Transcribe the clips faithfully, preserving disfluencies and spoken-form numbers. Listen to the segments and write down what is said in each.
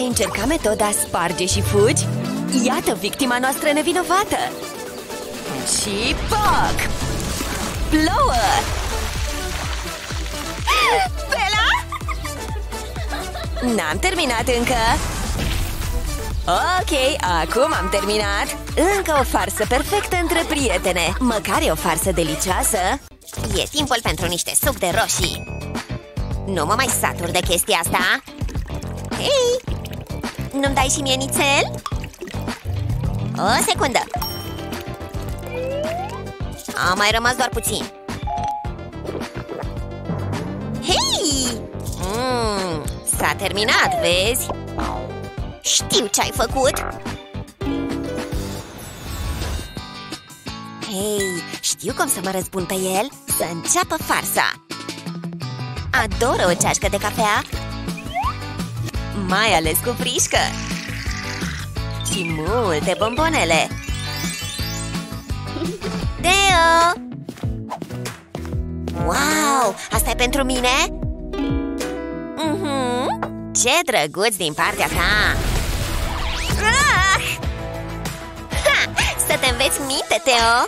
Ai încercat metoda sparge și fugi? Iată victima noastră nevinovată! Și poc! Plouă! Bella? N-am terminat încă! Ok, acum am terminat! Încă o farsă perfectă între prietene! Măcar e o farsă delicioasă! E timpul pentru niște suc de roșii! Nu mă mai satur de chestia asta! Hei! Nu-mi dai și mie nițel? O secundă! A mai rămas doar puțin! Hei! Mm, s-a terminat, vezi? Știu ce ai făcut! Hei, știu cum să mă răzbun pe el. Să înceapă farsa. Adoră o ceașcă de cafea, mai ales cu frișcă. Și multe bombonele. Teo! Wow, asta e pentru mine? Mhm. Ce drăguț din partea ta! Ah! Ha! Să te înveți minte, Teo!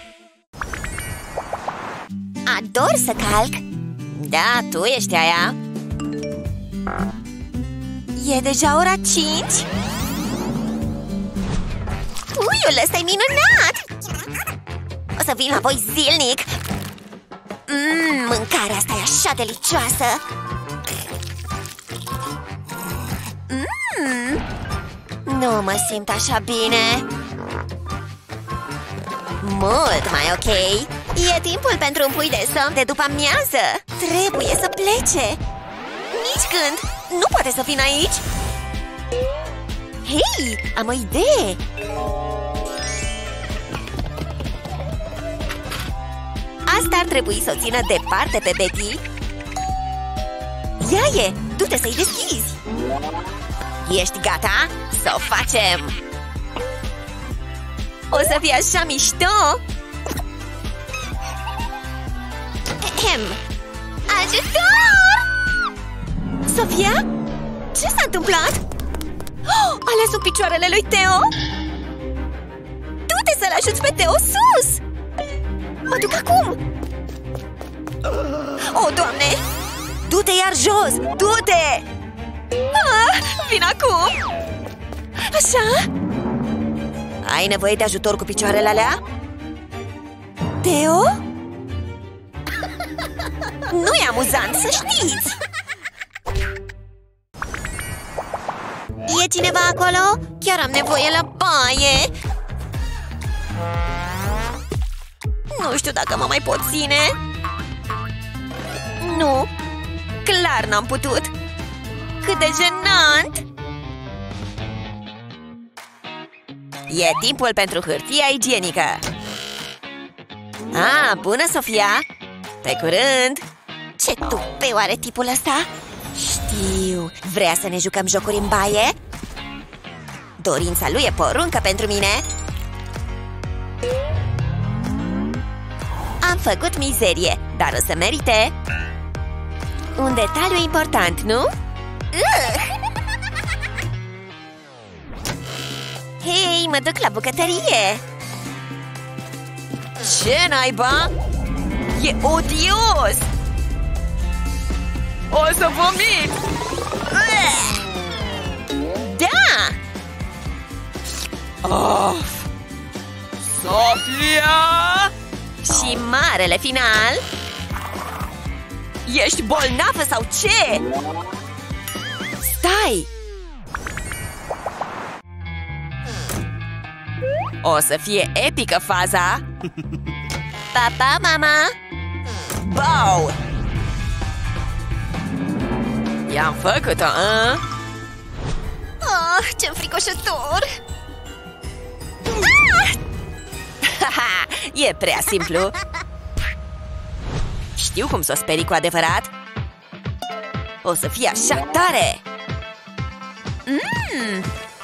Ador să calc! Da, tu ești aia! E deja ora cinci? Puiul ăsta e minunat! O să vin la voi zilnic! Mmm, mâncarea asta e așa delicioasă! Mmm, nu mă simt așa bine! Mult mai ok! E timpul pentru un pui de somn de după amiază! Trebuie să plece! Nici când! Nu poate să vin aici! Hei, am o idee! Asta ar trebui să o țină departe pe Betty. Ia e! Du-te să-i deschizi! Ești gata? Să o facem! O să fie așa mișto! Ahem. Ajutor! Sofia? Ce s-a întâmplat? Oh, a ales picioarele lui Teo? Du-te să-l ajuți pe Teo sus! Mă duc acum! Oh, Doamne! Du-te iar jos! Du-te! Ah, vin acum! Așa? Ai nevoie de ajutor cu picioarele alea? Teo? Nu e amuzant, să știți! E cineva acolo? Chiar am nevoie la baie! Nu știu dacă mă mai pot ține. Nu, clar n-am putut. Cât de jenant! E timpul pentru hârtia igienică. Ah, bună, Sofia! Pe curând! Ce tupeu are tipul ăsta? Știu, vrea să ne jucăm jocuri în baie? Dorința lui e poruncă pentru mine. Am făcut mizerie, dar o să merite. Un detaliu important, nu? Uh! Hei, mă duc la bucătărie. Ce naiba? E odios! O să vomit! Uh! Da! Of! Sofia! Și marele final? Ești bolnavă sau ce? Stai! O să fie epică faza! Pa, pa, mama! Bau! I-am făcut-o, a? Oh, ce înfricoșător! Haha, e prea simplu! Știu cum să o sperii cu adevărat! O să fie așa tare! Mm.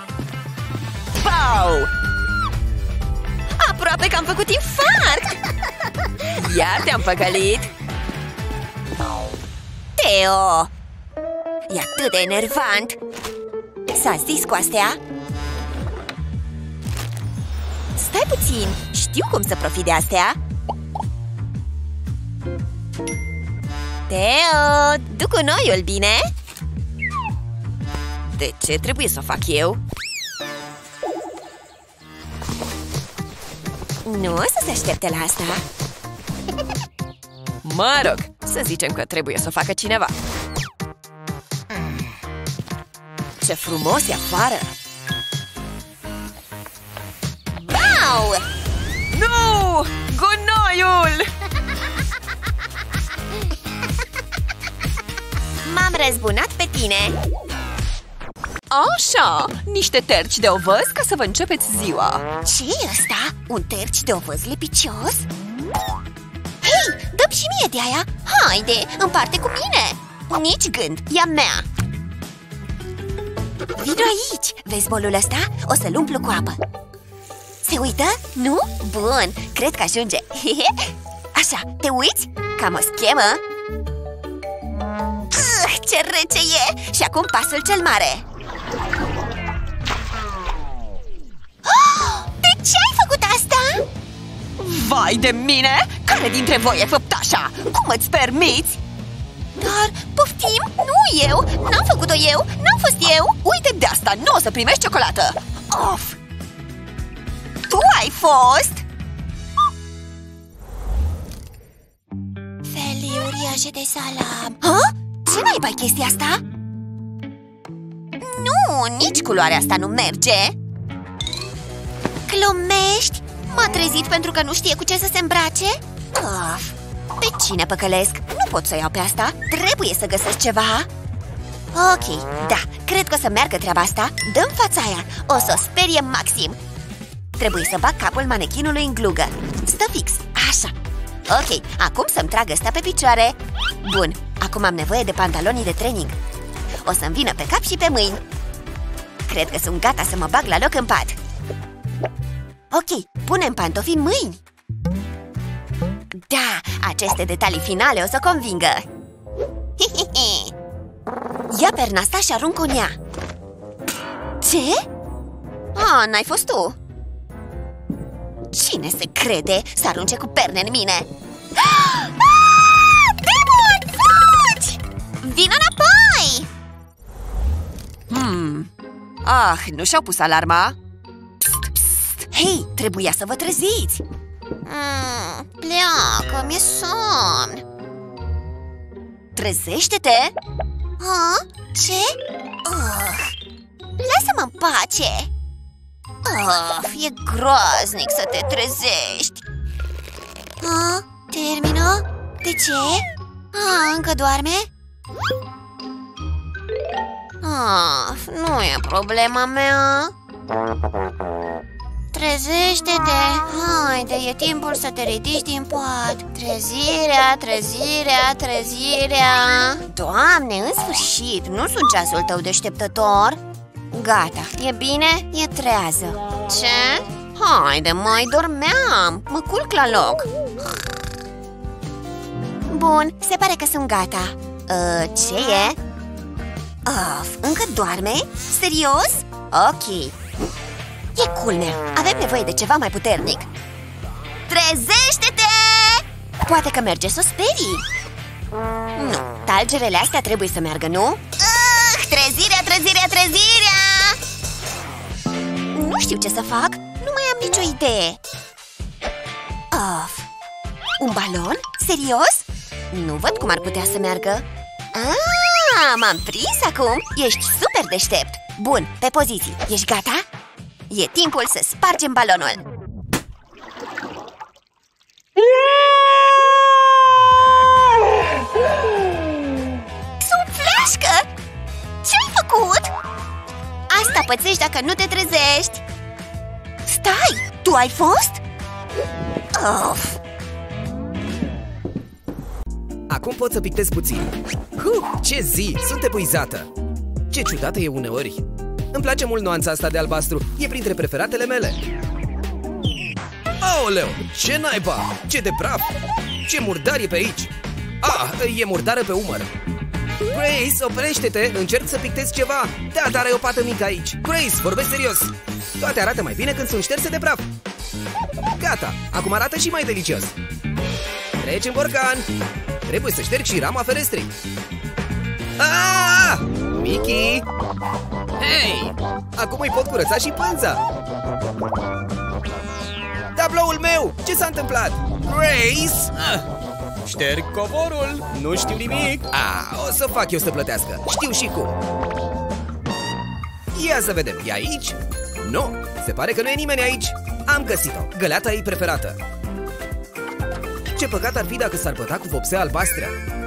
Bau! Aproape că am făcut infart! Iar te-am păcălit! Teo! E atât de enervant! S-a zis cu astea. Stai puțin, știu cum să profit de astea. Teo, du cu noiul, bine? De ce trebuie să o fac eu? Nu o să se aștepte la asta. Mă rog, să zicem că trebuie să o facă cineva. Ce frumos e afară! Wow! Nu! Gunoiul! M-am răzbunat pe tine. Așa, niște terci de ovăz ca să vă începeți ziua. Ce-i ăsta? Un terci de ovăz lipicios? Hei, dă-mi și mie de aia. Haide, împarte cu mine. Nici gând, e a mea. Vino aici, vezi bolul ăsta? O să-l umplu cu apă. Se uită? Nu? Bun, cred că ajunge. Așa, te uiți? Cam o schemă. uh, Ce rece e! Și acum pasul cel mare. De ce ai făcut asta? Vai de mine! Care dintre voi e făptașa? Cum îți permiți? Dar, poftim, nu eu! N-am făcut-o eu! N-am fost eu! Uite de asta, nu o să primești ciocolată! Of! Tu ai fost? Felii uriașe de salam. Ha? Ce naiba e chestia asta? Nu, nici culoarea asta nu merge. Glumești? M-a trezit pentru că nu știe cu ce să se îmbrace? Of, pe cine păcălesc? Nu pot să iau pe asta. Trebuie să găsesc ceva. Ok, da, cred că o să meargă treaba asta. Dă-mi fața aia, o să o sperie maxim. Trebuie să bag capul manechinului în glugă. Stă fix, așa. Ok, acum să-mi trag ăsta pe picioare. Bun, acum am nevoie de pantalonii de training. O să-mi vină pe cap și pe mâini. Cred că sunt gata să mă bag la loc în pat. Ok, punem pantofii în mâini. Da, aceste detalii finale o să convingă. Ia perna asta și arunc-o în ea. Ce? Ah, n-ai fost tu. Cine se crede să arunce cu perne în mine? Ah! Demon, fugi! Vino înapoi! Hmm. Ah, nu și-au pus alarma? Psst, psst. Hei, trebuia să vă treziți. mm, Pleacă, mi-e somn. Trezește-te! Ha? Ce? Uh, lasă-mă în pace! Of, e groaznic să te trezești. Ah, termină? De ce? Ah, încă doarme? Ah, nu e problema mea. Trezește-te! Haide, e timpul să te ridici din pat. Trezirea, trezirea, trezirea. Doamne, în sfârșit, nu sunt ceasul tău deșteptător. Gata, e bine, e trează. Ce? Haide, mai dormeam. Mă culc la loc. Bun, se pare că sunt gata. uh, Ce e? Of, încă doarme? Serios? Ok. E culmea, avem nevoie de ceva mai puternic. Trezește-te! Poate că merge să o sperii. Nu, talgerele astea trebuie să meargă, nu? Uh, trezirea, trezirea, trezirea! Nu știu ce să fac, nu mai am nicio idee. Of. Un balon? Serios? Nu văd cum ar putea să meargă. Ah, m-am prins acum! Ești super deștept! Bun, pe poziții, ești gata? E timpul să spargem balonul. Sufleșcă! Ce-ai făcut? Asta pățești dacă nu te trezești. Stai! Tu ai fost? Of. Acum pot să pictez puțin. Huh, ce zi! Sunt epuizată. Ce ciudată e uneori. Îmi place mult nuanța asta de albastru. E printre preferatele mele. Aoleu! Ce naiba! Ce de praf! Ce murdar e pe aici! Ah, e murdară pe umăr. Grace, oprește-te! Încerc să pictez ceva! Da, dar ai o pată mică aici! Grace, vorbesc serios! Toate arată mai bine când sunt șterse de praf! Gata! Acum arată și mai delicios! Treci în borcan! Trebuie să ștergi și rama ferestrei! Aaaa! Mickey! Hei! Acum îi pot curăța și pânza! Tabloul meu! Ce s-a întâmplat? Grace! Ah. Șterg covorul! Nu știu nimic! Ah, o să fac eu să plătească! Știu și cum! Ia să vedem! E aici? Nu! Se pare că nu e nimeni aici! Am găsit-o! Găleata ei preferată! Ce păcat ar fi dacă s-ar păta cu vopsea albastrea!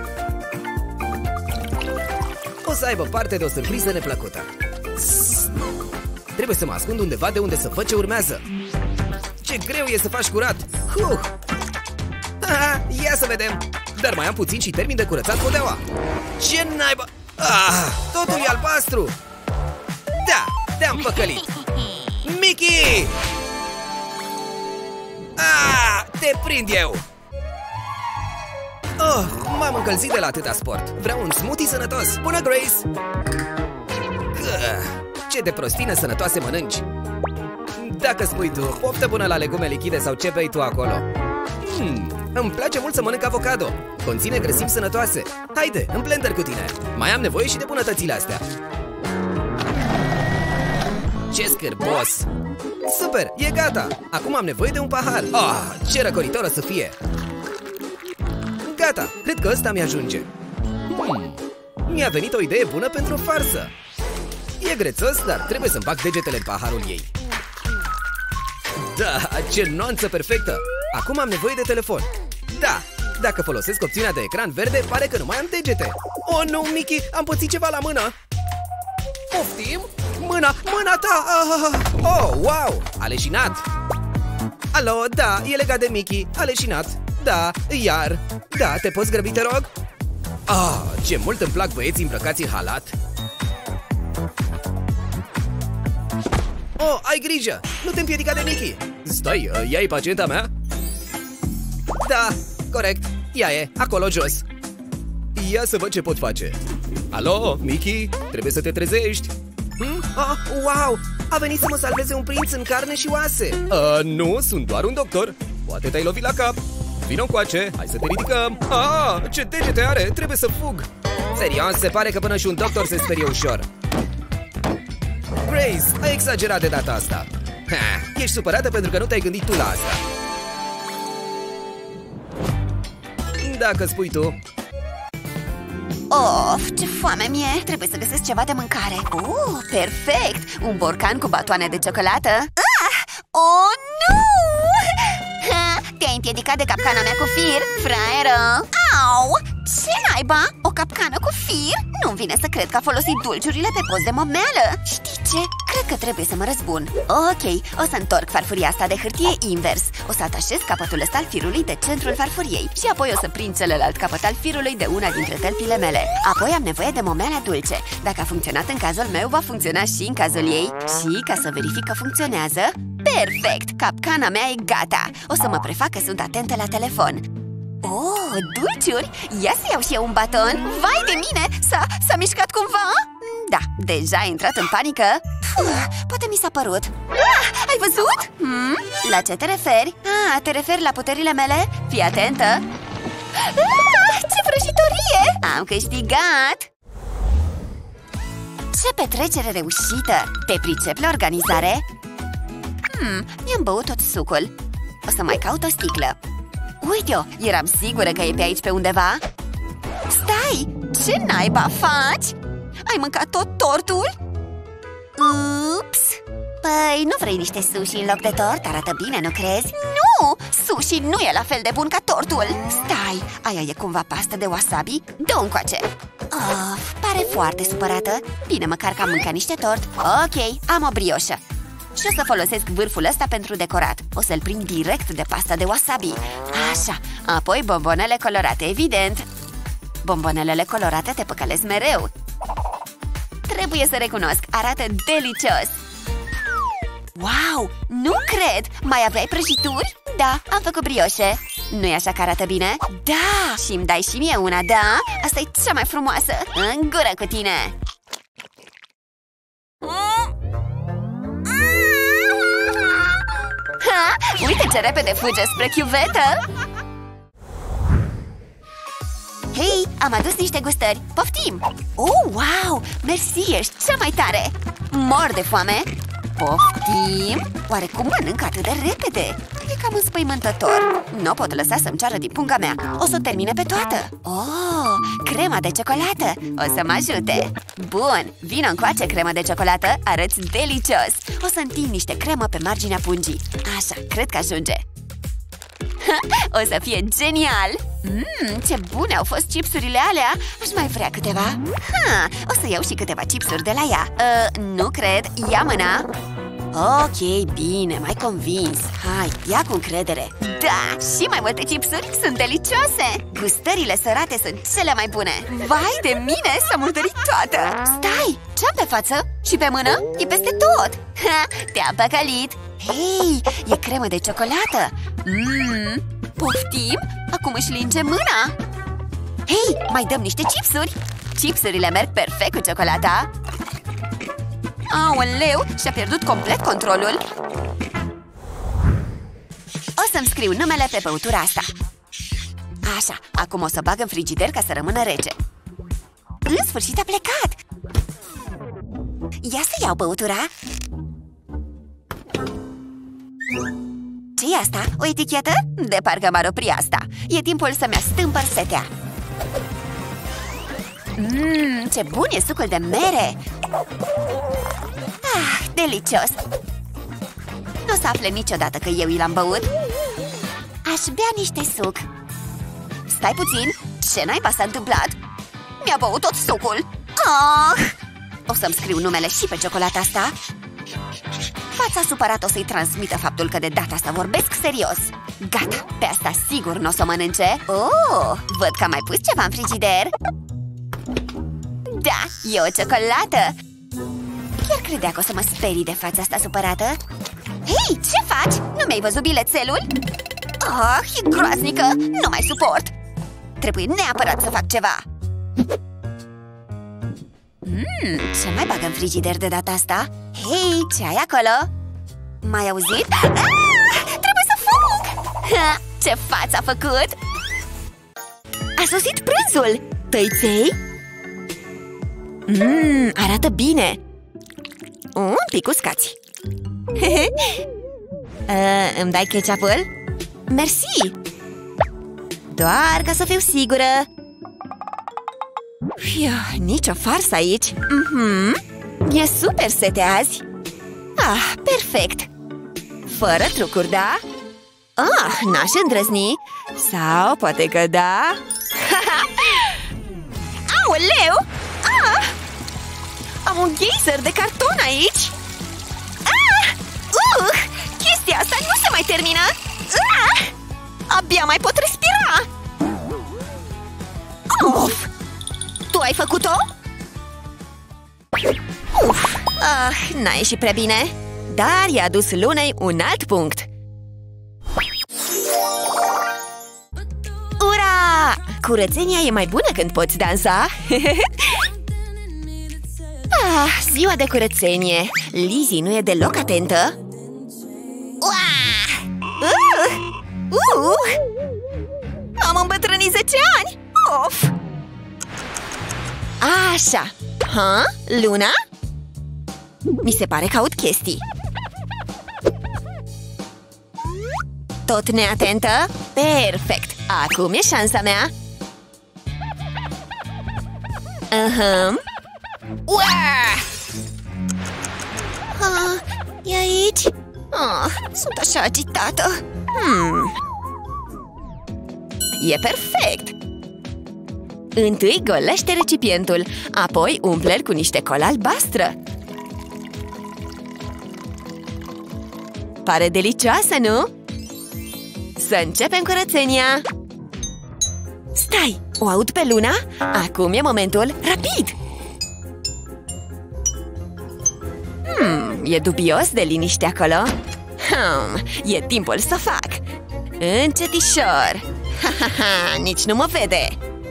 O să aibă parte de o surpriză neplăcută! Sss. Trebuie să mă ascund undeva de unde să văd ce urmează! Ce greu e să faci curat! Huh. Aha, ia să vedem! Dar mai am puțin și termin de curățat podeaua! Ce naiba! Ah, totul e albastru! Da, te-am păcălit! Mickey! Ah, te prind eu! Oh, m-am încălzit de la atâta sport! Vreau un smoothie sănătos! Bună, Grace! Gah, ce de prostine sănătoase mănânci! Dacă spui tu, poftă bună la legume lichide sau ce bei tu acolo. Hmm, îmi place mult să mănânc avocado. Conține grăsimi sănătoase. Haide, în blender cu tine. Mai am nevoie și de bunătățile astea. Ce scârbos! Super, e gata. Acum am nevoie de un pahar. Ah, ce răcoritor o să fie. Gata, cred că ăsta mi-ajunge. Hmm, mi-a venit o idee bună pentru o farsă. E grețos, dar trebuie să-mi bag degetele în paharul ei. Da, ce nuanță perfectă! Acum am nevoie de telefon. Da, dacă folosesc opțiunea de ecran verde, pare că nu mai am degete. Oh, nu, Mickey, am pățit ceva la mână. Poftim? Mâna, mâna ta! Ah, oh, wow, a leșinat. Alo, da, e legat de Mickey, a leșinat. Da, iar. Da, te poți grăbi, te rog? Ah, ce mult îmi plac băieții îmbrăcați în halat. Oh, ai grijă! Nu te împiedica de Mickey! Stai, ea e pacienta mea? Da, corect, ea e, acolo jos. Ia să văd ce pot face. Alo, Mickey, trebuie să te trezești. Hmm? Oh, wow, a venit să mă salveze un prinț în carne și oase. uh, Nu, sunt doar un doctor. Poate te-ai lovit la cap. Vino încoace, hai să te ridicăm. Ah, ce degete are, trebuie să fug. Serios, se pare că până și un doctor se sperie ușor. Grace, ai exagerat de data asta. Ha, ești supărată pentru că nu te-ai gândit tu la asta. Dacă spui tu. Of, ce foame mie! Trebuie să găsesc ceva de mâncare. Oh, perfect! Un borcan cu batoane de ciocolată. Ah! Oh, nu! Ha, te-ai împiedicat de capcana mea cu fir, fraieră! Au! Ce naiba? O capcană cu fir? Nu-mi vine să cred că a folosit dulciurile pe post de momeală. Știi ce? Cred că trebuie să mă răzbun. Ok, o să întorc farfuria asta de hârtie invers. O să atașez capătul ăsta al firului de centrul farfuriei și apoi o să prind celălalt capăt al firului de una dintre tălpile mele. Apoi am nevoie de momeala dulce. Dacă a funcționat în cazul meu, va funcționa și în cazul ei. Și ca să verific că funcționează, perfect! Capcana mea e gata. O să mă prefac că sunt atentă la telefon. Oh, dulciuri! Ia să iau și eu un baton! Vai de mine! S-a mișcat cumva? Da, deja ai intrat în panică. Puh, poate mi s-a părut. Ah, ai văzut? Hmm? La ce te referi? Ah, te referi la puterile mele? Fii atentă! Ah, ce vrăjitorie! Am câștigat! Ce petrecere reușită! Te pricepi la organizare? Hmm, mi-am băut tot sucul. O să mai caut o sticlă. Uite-o, eram sigură că e pe aici pe undeva. Stai, ce naiba faci? Ai mâncat tot tortul? Ups! Păi, nu vrei niște sushi în loc de tort? Arată bine, nu crezi? Nu! Sushi nu e la fel de bun ca tortul. Stai, aia e cumva pastă de wasabi? Dă-o încoace. Of, pare foarte supărată. Bine, măcar că am mâncat niște tort. Ok, am o brioșă. Și o să folosesc vârful ăsta pentru decorat. O să-l prind direct de pasta de wasabi. Așa, apoi bombonele colorate, evident. Bombonelele colorate te păcălesc mereu. Trebuie să recunosc, arată delicios. Wow, nu cred! Mai aveai prăjituri? Da, am făcut brioșe. Nu-i așa că arată bine? Da! Și îmi dai și mie una, da? Asta e cea mai frumoasă! În gură cu tine! Ha! Uite ce repede fuge spre chiuvetă! Hei, am adus niște gustări! Poftim! Oh, wow! Mersi, ești cea mai tare! Mor de foame! Poftim! Oare cum mănânc atât de repede? E cam înspăimântător. Nu pot lăsa să-mi ceară din punga mea. O să o termine pe toată. Oh, crema de ciocolată! O să mă ajute! Bun, vino încoace, cremă de ciocolată. Arăți delicios! O să întind niște cremă pe marginea pungii. Așa, cred că ajunge. O să fie genial! Mmm, ce bune au fost chipsurile alea! Aș mai vrea câteva. Ha, o să iau și câteva chipsuri de la ea. uh, Nu cred, ia mâna. Ok, bine, m-ai convins. Hai, ia cu încredere. Da, și mai multe chipsuri, sunt delicioase. Gustările sărate sunt cele mai bune. Vai de mine, s-a murdărit toată. Stai, ce-am pe față? Și pe mână? E peste tot. Ha, te-am păcălit. Hei, e cremă de ciocolată. Mmm, poftim? Acum își linge mâna. Hei, mai dăm niște chipsuri. Chipsurile merg perfect cu ciocolata. Aoleu, și-a pierdut complet controlul. O să-mi scriu numele pe băutura asta. Așa, acum o să bag în frigider ca să rămână rece. În sfârșit a plecat. Ia să iau băutura. Ce-i asta? O etichetă? De parcă m-ar opri asta. E timpul să-mi astâmpăr setea. Mmm, ce bun e sucul de mere! Ah, delicios! Nu o să afle niciodată că eu i l-am băut. Aș bea niște suc. Stai puțin, ce naiba s-a întâmplat? Mi-a băut tot sucul. Ah! O să-mi scriu numele și pe ciocolata asta. Fața supărată o să-i transmită faptul că de data asta vorbesc serios. Gata, pe asta sigur nu o să o mănânce. Oh, văd că am mai pus ceva în frigider. Da, e o ciocolată. Chiar credea că o să mă sperii de fața asta supărată. Hei, ce faci? Nu mi-ai văzut bilețelul? Ah, e groaznică, nu mai suport. Trebuie neapărat să fac ceva. Mmm, ce mai bag în frigider de data asta? Hei, ce ai acolo? M-ai auzit? Ah, trebuie să fug! Ha, ce față a făcut? A sosit prânzul! Tăi-ței? Mmm, arată bine! Un pic uscați. uh, Îmi dai ketchup-ul? Mersi! Doar ca să fiu sigură. Fiu, nici o farsă aici. mm-hmm. E super sete azi. Ah, perfect. Fără trucuri, da? Ah, n-aș îndrăzni. Sau poate că da. Aoleu! Ah! Am un geyser de carton aici. Ah! Uh! Chestia asta nu se mai termină. Ah! Abia mai pot respira. Uf! Tu ai făcut-o? Uf! Ah, n-a ieșit prea bine. Dar i-a adus lunei un alt punct. Ura! Curățenia e mai bună când poți dansa. Ah, ziua de curățenie. Lizzie nu e deloc atentă. Uh! Uh! Am îmbătrânit zece ani. Of! Așa. Ha? Luna? Mi se pare că aud chestii. Tot neatentă? Perfect! Acum e șansa mea. Aha. Uah! Ah, e aici? Ah, sunt așa agitată. Hmm. E perfect! Întâi golește recipientul, apoi umple-l cu niște colă albastră. Pare delicioasă, nu? Să începem curățenia! Stai! O aud pe Luna? Acum e momentul! Rapid! Hmm, e dubios de liniște acolo. Hmm, e timpul să fac! Încetișor. Ha, ha, ha, nici nu mă vede.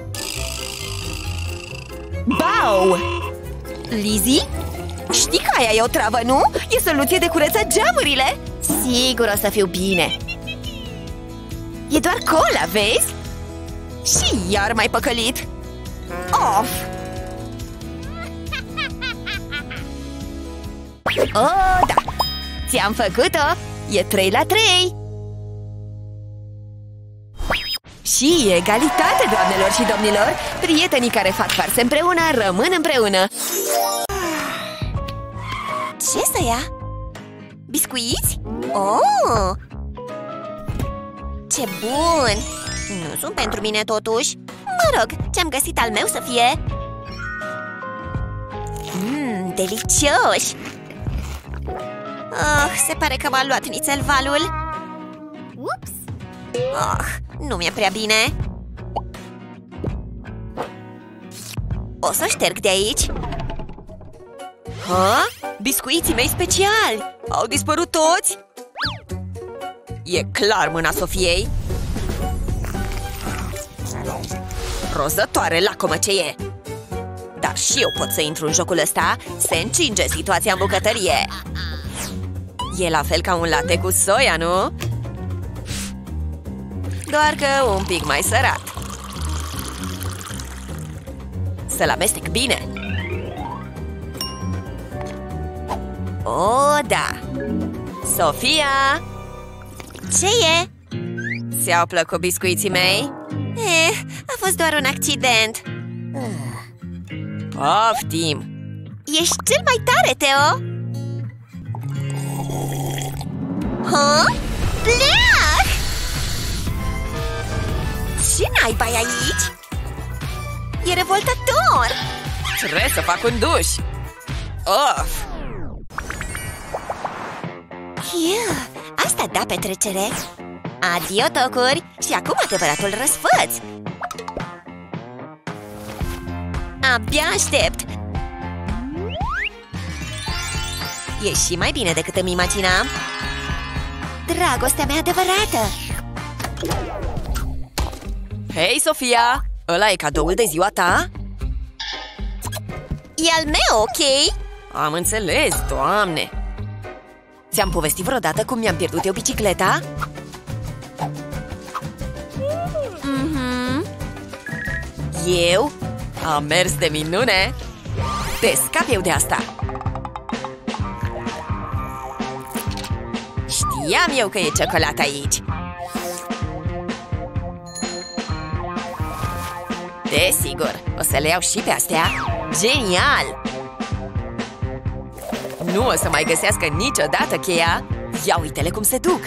Bau! Lizzie? Știi că aia e o travă, nu? E soluție de curățat geamurile. Sigur o să fiu bine. E doar cola, vezi? Și iar m-ai păcălit. Of! Oh, da! Ți-am făcut-o! E trei la trei! Și egalitate, doamnelor și domnilor! Prietenii care fac farse împreună rămân împreună! Ce să ia? Biscuiți? Oh! Ce bun! Nu sunt pentru mine totuși. Mă rog, ce-am găsit al meu să fie? Mmm, delicioși! Oh, se pare că m-a luat nițelvalul. Ups! Oh, nu mi-e prea bine. O să șterg de aici. Ha? Biscuiții mei speciali! Au dispărut toți? E clar mâna Sofiei. Rozătoare lacomă ce e! Dar și eu pot să intru în jocul ăsta. Se încinge situația în bucătărie. E la fel ca un latte cu soia, nu? Doar că un pic mai sărat. Să-l amestec bine. O, da! Sofia! Ce e? Ți-au plăcut biscuiții mei? Eh, a fost doar un accident. Poftim! Ești cel mai tare, Teo! Ha? Pleac! Ce naiba e aici? E revoltător! Trebuie să fac un duș! Of! Iu, asta da petrecere! Adio, tocuri! Și acum adevăratul răsfăț! Abia aștept! E și mai bine decât îmi imaginam! Dragostea mea adevărată! Hei, Sofia! Ăla e cadoul de ziua ta? E al meu, ok? Am înțeles, doamne! Ți-am povestit vreodată cum mi-am pierdut eu bicicleta? Mhm. Eu? Am mers de minune! Te scap eu de asta! Știam eu că e ciocolată aici! Desigur, o să le iau și pe astea! Genial! Nu o să mai găsească niciodată cheia! Ia uite-le cum se duc!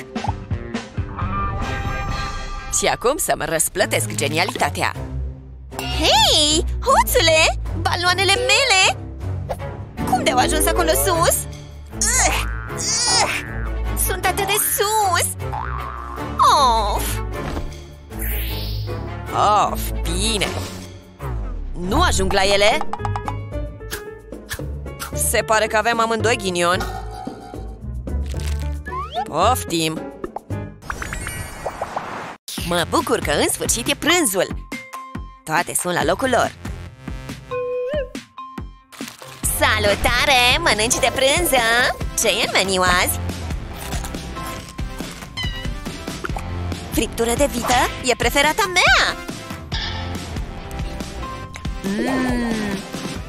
Și acum să-mi răsplătesc genialitatea! Hei, hoțule! Baloanele mele! Cum de-au ajuns acolo sus? Uh, uh, sunt atât de sus! Of! Of, bine! Nu ajung la ele? Se pare că avem amândoi ghinion. Poftim! Mă bucur că în sfârșit e prânzul! Toate sunt la locul lor. Salutare! Mănânci de prânză? Ce e în meniu azi? Friptură de vită e preferata mea! Mm.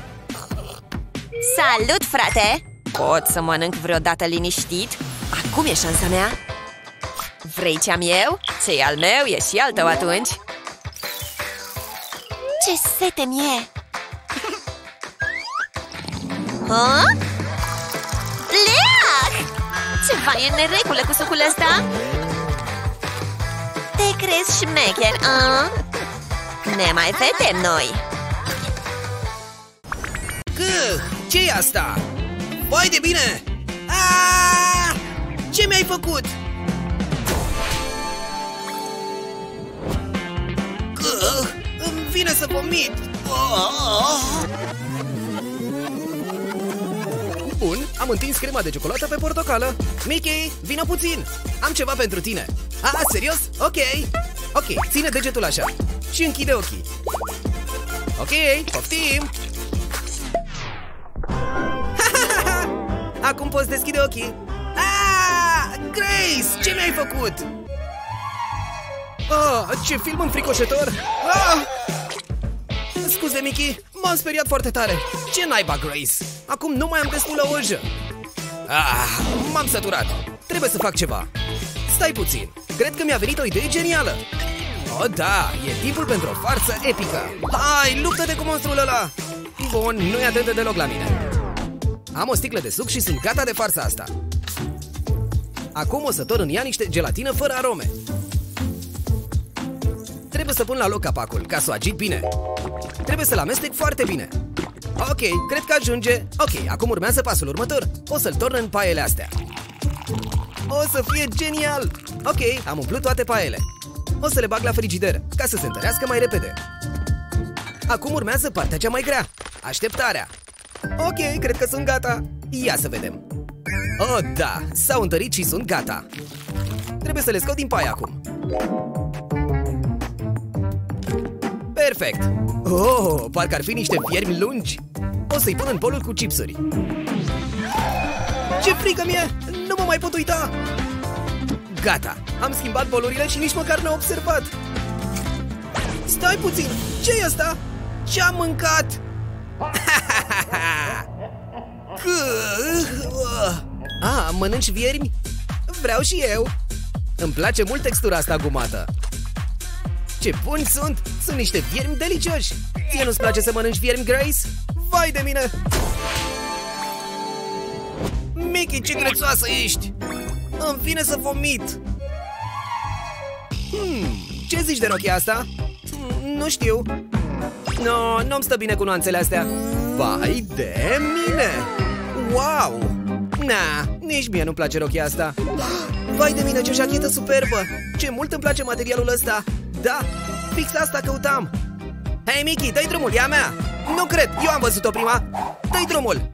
Salut, frate! Pot să mănânc vreodată liniștit? Acum e șansa mea! Vrei ce am eu? Ce e al meu e și al tău atunci! Ce sete mi-e! Ha? Leac! Ceva e în neregulă cu sucul ăsta? Te crezi șmecher, a? Ne mai vedem noi! Gâh, ce-i asta? Vai de bine! Aaaa! Ce mi-ai făcut? Gâh, îmi vine să vomit! Bun, am întins crema de ciocolată pe portocală. Mickey, vină puțin! Am ceva pentru tine! A, serios? Ok, ok, ține degetul așa și închide ochii. Ok, poftim. Acum poți deschide ochii. Ah, Grace, ce mi-ai făcut? Oh, ce film înfricoșător. Ah! Scuze, Mickey, m-am speriat foarte tare. Ce naiba, Grace? Acum nu mai am destulă ojă. Ah, m-am săturat. Trebuie să fac ceva. Stai puțin, cred că mi-a venit o idee genială. Oh, da, e timpul pentru o farsă epică. Hai, luptă-te cu monstrul ăla. Bun, nu e atât de deloc la mine. Am o sticlă de suc și sunt gata de farsa asta. Acum o să torn în ea niște gelatină fără arome. Trebuie să pun la loc capacul ca să o agit bine. Trebuie să-l amestec foarte bine. Ok, cred că ajunge. Ok, acum urmează pasul următor. O să-l torn în paiele astea. O să fie genial! Ok, am umplut toate paiele. O să le bag la frigider ca să se întărească mai repede. Acum urmează partea cea mai grea, așteptarea. Ok, cred că sunt gata. Ia să vedem. Oh, da, s-au întărit și sunt gata. Trebuie să le scot din paie acum. Perfect. Oh, parcă ar fi niște viermi lungi. O să-i pun în bolul cu chipsuri. Ce frică mie! Nu mă mai pot uita! Gata, am schimbat bolurile și nici măcar n-am observat. Stai puțin, ce-i asta? Ce-am mâncat? Ah, mănânci viermi? Vreau și eu. Îmi place mult textura asta gumată. Ce buni sunt! Sunt niște viermi delicioși. Ție nu-ți place să mănânci viermi, Grace? Vai de mine! Mickey, ce grețoasă ești! Îmi vine să vomit. Hmm, ce zici de rochia asta? Hmm, nu știu. No, nu-mi stă bine cu nuanțele astea. Vai de mine! Wow! Na, nici mie nu-mi place rochia asta. Vai de mine, ce jachetă superbă! Ce mult îmi place materialul ăsta! Da, fix asta căutam. Hei, Mickey, dă-i drumul, e a mea. Nu cred, eu am văzut-o prima. Dă-i drumul.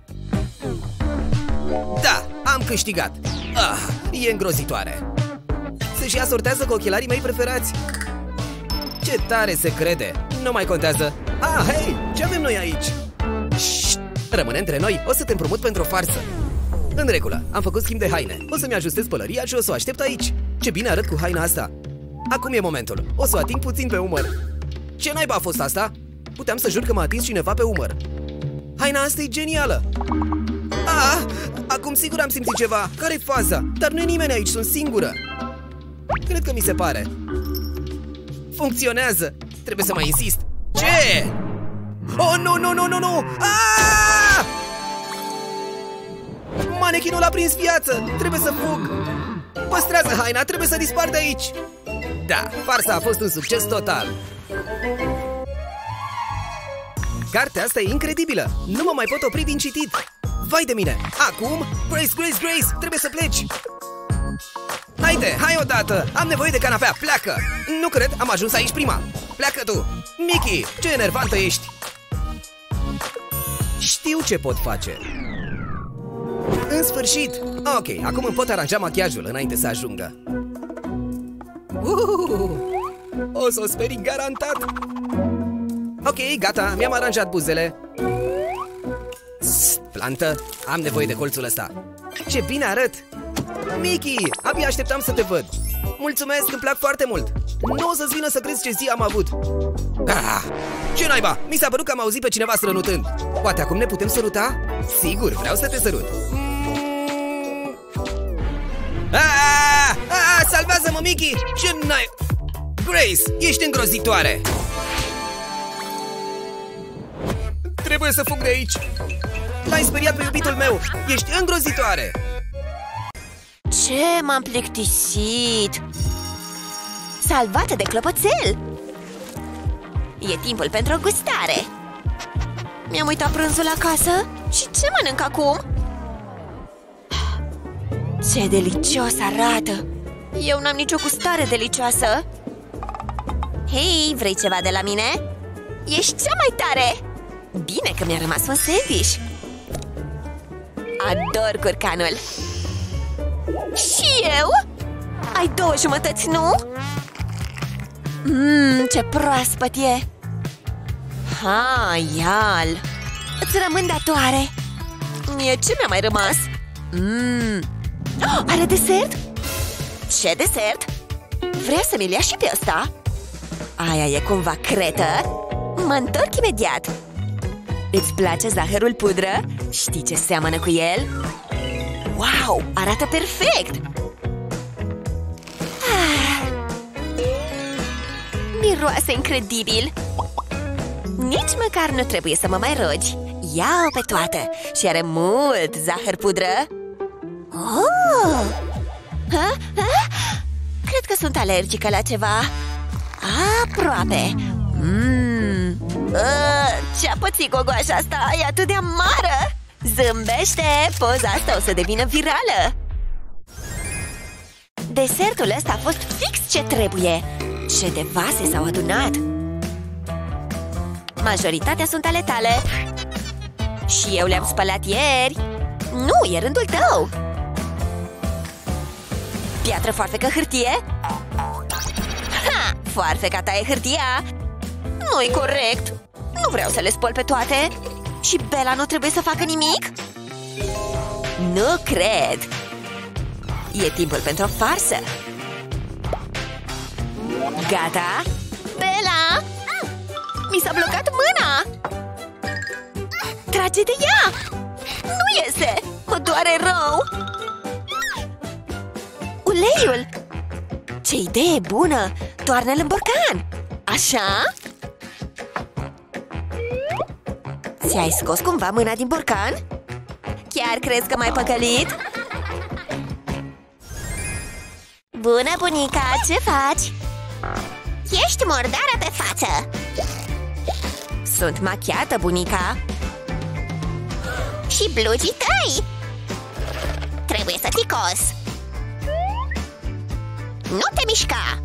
Da, am câștigat. Ah, e îngrozitoare. Se-și asortează cu ochelarii mei preferați. Ce tare se crede. Nu mai contează. Ah, hei, ce avem noi aici? Șt, rămâne între noi, o să te împrumut pentru o farsă. În regulă, am făcut schimb de haine. O să-mi ajustez pălăria și o să o aștept aici. Ce bine arăt cu haina asta. Acum e momentul, o să o ating puțin pe umăr. Ce naiba a fost asta? Puteam să jur că m-a atins cineva pe umăr. Haina asta e genială. Ah, acum sigur am simțit ceva. Care-i faza? Dar nu e nimeni aici, sunt singură. Cred că mi se pare. Funcționează. Trebuie să mai insist. Ce? Oh, nu, nu, nu, nu, nu! Ah! Manechinul a prins viață. Trebuie să fug. Păstrează haina, trebuie să dispar de aici. Da, farsa a fost un succes total. Cartea asta e incredibilă. Nu mă mai pot opri din citit. Vai de mine. Acum, Grace, Grace, Grace, trebuie să pleci. Haide, hai odată. Am nevoie de canapea, pleacă. Nu cred, am ajuns aici prima. Pleacă tu. Mickey, ce enervantă ești. Știu ce pot face. În sfârșit. Ok, acum îmi pot aranja machiajul înainte să ajungă. Uh, o să o sperii garantat. Ok, gata, mi-am aranjat buzele. Sst, plantă, am nevoie de colțul ăsta. Ce bine arăt. Mickey, abia așteptam să te văd. Mulțumesc, îmi plac foarte mult. Nu o să-ți vină să crezi ce zi am avut. Ah, ce naiba, mi s-a părut că am auzit pe cineva strănutând. Poate acum ne putem săruta? Sigur, vreau să te sărut. Ah, ah, salvează-mă, Mickey! Ce n-ai... Grace, ești îngrozitoare! Trebuie să fug de aici! L-ai speriat pe iubitul meu! Ești îngrozitoare! Ce m-am plictisit! Salvată de clopoțel! E timpul pentru o gustare. Mi-am uitat prânzul acasă și ce mănânc acum? Ce delicios arată! Eu n-am nicio gustare delicioasă. Hei, vrei ceva de la mine? Ești cea mai tare! Bine că mi-a rămas un sandwich. Ador curcanul. Și eu? Ai două jumătăți, nu? Mmm, ce proaspăt e! Hai, ia-l! Îți rămân datoare! Mie ce mi-a mai rămas? Mmm! Oh, are desert? Ce desert? Vrea să mi-l ia și pe ăsta? Aia e cumva cretă? Mă întorc imediat! Îți place zahărul pudră? Știi ce seamănă cu el? Wow! Arată perfect! Ah. Miroase incredibil! Nici măcar nu trebuie să mă mai rogi. Ia-o pe toată! Și are mult zahăr pudră! Oh! Ha? Ha? Cred că sunt alergică la ceva. Aproape! Mmm! Ce-a pățit gogoașa asta? E atât de amară! Zâmbește! Poza asta o să devină virală! Desertul ăsta a fost fix ce trebuie! Ce de vase s-au adunat! Majoritatea sunt ale tale! Și eu le-am spălat ieri! Nu, e rândul tău! Piatră, foarfecă, hârtie? Ha! Foarfeca ta e hârtia! Nu-i corect! Nu vreau să le spăl pe toate! Și Bella nu trebuie să facă nimic? Nu cred! E timpul pentru o farsă! Gata? Bella! Mi s-a blocat mâna! Trage de ea! Nu iese! O doare rău! Uleiul! Ce idee bună! Toarnă-l în borcan! Așa? Ți-ai scos cumva mâna din borcan? Chiar crezi că m-ai păcălit? Bună, bunica! Ce faci? Ești murdară pe față! Sunt machiată, bunica! Și blugii tăi! Trebuie să ticos! Nu te mișca!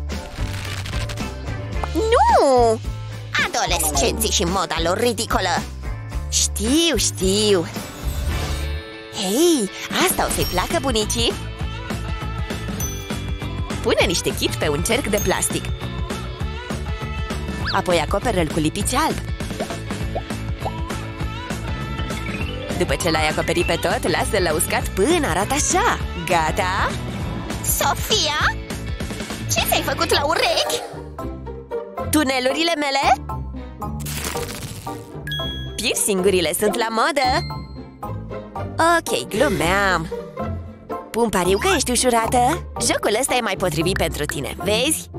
Nu! Adolescenții și moda lor ridicolă! Știu, știu! Hei, asta o să-i placă bunicii? Pune niște chip pe un cerc de plastic. Apoi acoperă-l cu lipici alb. După ce l-ai acoperit pe tot, lasă-l la uscat până arată așa. Gata? Sofia? Ce ți-ai făcut la urechi? Tunelurile mele? Piercingurile sunt la modă. Ok, glumeam. Pun pariu că ești ușurată. Jocul ăsta e mai potrivit pentru tine, vezi?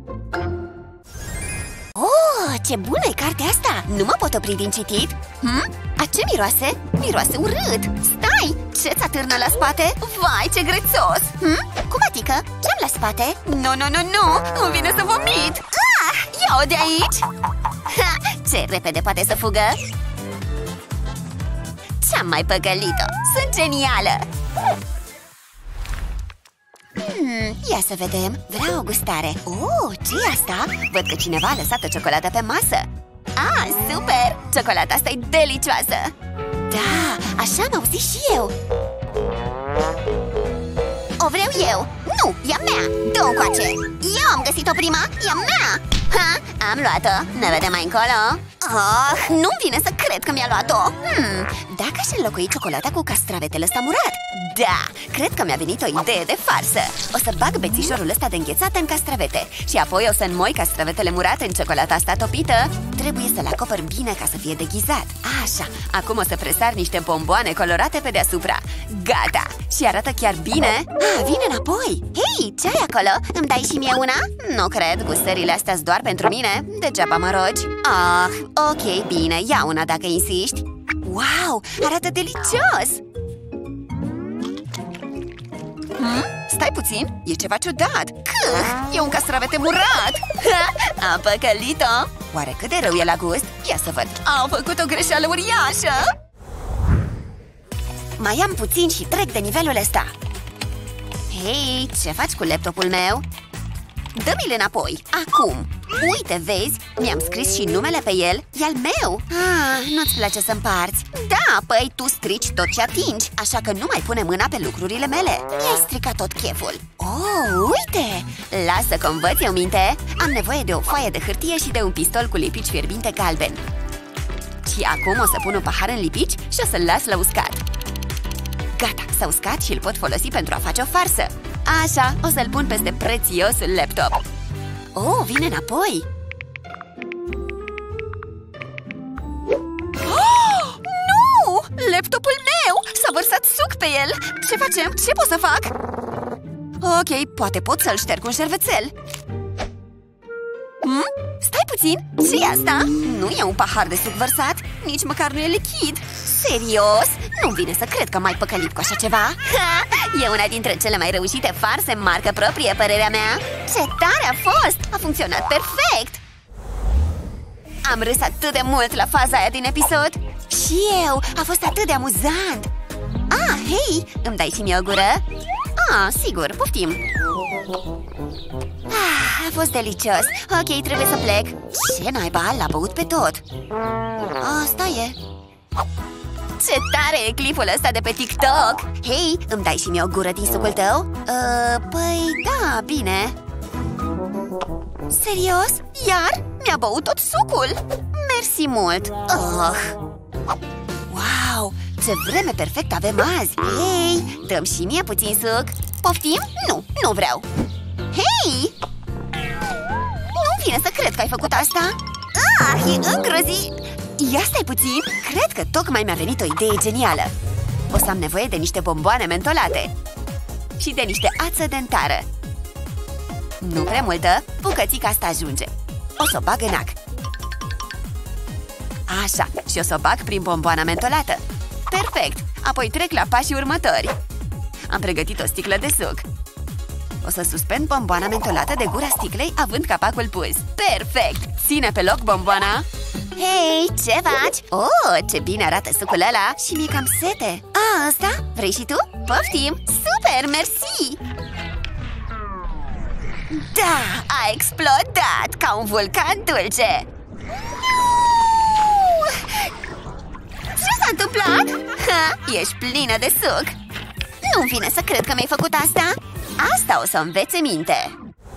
Oh, ce bună e cartea asta! Nu mă pot opri din citit. Hm? A ce miroase? Miroase urât! Stai! Ce-ți atârnă la spate? Vai, ce grețos! Hm? Cum adică? Ce-am la spate? Nu, nu, nu, nu! Îmi vine să vomit! Ah! Ia-o de aici! Ha! Ce repede poate să fugă! Ce-am mai păcălit-o! Sunt genială! Hmm, ia să vedem. Vreau o gustare. Oh, ce-i asta? Văd că cineva a lăsat o ciocolată pe masă. Ah, super! Ciocolata asta e delicioasă! Da, așa am auzit și eu. O vreau eu! Nu, e a mea! Dă-o încoace! Eu am găsit-o prima! E a mea! Ha, am luat-o! Ne vedem mai încolo! Oh, nu-mi vine să cred că mi-a luat-o! Hmm, dacă aș înlocui ciocolata cu castravetele ăsta murat? Da, cred că mi-a venit o idee de farsă! O să bag bețișorul ăsta de înghețată în castravete și apoi o să înmoi castravetele murate în ciocolata asta topită. Trebuie să-l acopăr bine ca să fie deghizat. Așa, acum o să presar niște bomboane colorate pe deasupra. Gata! Și arată chiar bine? Ah, vine înapoi! Hei, ce ai acolo? Îmi dai și mie una? Nu cred, gustările astea-s doar pentru mine. Degeaba mă rogi. Ah, ok, bine, ia una dacă insiști. Wow, arată delicios! Hmm? Stai puțin, e ceva ciudat. Câh, e un castravete murat. Ha, a păcălit-o. Oare cât de rău e la gust? Ia să văd. Au făcut o greșeală uriașă. Mai am puțin și trec de nivelul ăsta. Hei, ce faci cu laptopul meu? Dă-mi-l înapoi, acum. Uite, vezi? Mi-am scris și numele pe el. E al meu. Ah, nu-ți place să împarți? Da, păi tu strici tot ce atingi, așa că nu mai pune mâna pe lucrurile mele. Mi-ai stricat tot cheful. Oh, uite! Lasă că învăț eu minte. Am nevoie de o foaie de hârtie și de un pistol cu lipici fierbinte galben. Și acum o să pun un pahar în lipici și o să-l las la uscat. Gata, s-a uscat și îl pot folosi pentru a face o farsă. Așa, o să-l pun peste prețiosul laptop. Oh, vine înapoi! Oh, nu! Laptopul meu! S-a vărsat suc pe el! Ce facem? Ce pot să fac? Ok, poate pot să-l șterg cu un șervețel. Hmm? Stai puțin! Ce-i asta? Nu e un pahar de suc vărsat, nici măcar nu e lichid. Serios? Nu-mi vine să cred că m-ai păcălit cu așa ceva. Ha! E una dintre cele mai reușite farse în marcă proprie, părerea mea. Ce tare a fost! A funcționat perfect! Am râs atât de mult la faza aia din episod. Și eu! A fost atât de amuzant! Ah, hei! Îmi dai și mie o gură? Ah, sigur, poftim! Ah, a fost delicios. Ok, trebuie să plec. Ce naiba, l-a băut pe tot. Asta e. Ce tare e clipul ăsta de pe TikTok. Hei, îmi dai și mie o gură din sucul tău? Uh, păi da, bine. Serios? Iar? Mi-a băut tot sucul? Mersi mult. Oh. Wow, ce vreme perfectă avem azi. Hei, dăm și mie puțin suc. Poftim? Nu, nu vreau. Hei! Nu vine să cred că ai făcut asta. Ah, e îngrozit. Ia stai puțin, cred că tocmai mi-a venit o idee genială. O să am nevoie de niște bomboane mentolate și de niște ață dentară. Nu prea multă, bucățica asta ajunge. O să o bag în ac. Așa, și o să o bag prin bomboana mentolată. Perfect, apoi trec la pașii următori. Am pregătit o sticlă de suc. O să suspend bomboana mentolată de gura sticlei având capacul pus. Perfect! Ține pe loc bomboana. Hei, ce faci? Oh, ce bine arată sucul ăla. Și mi-e cam sete. A, asta? Vrei și tu? Poftim! Super, mersi! Da, a explodat ca un vulcan dulce. Ce s-a întâmplat? Ha, ești plină de suc. Nu-mi vine să cred că mi-ai făcut asta. Asta o să învețe minte.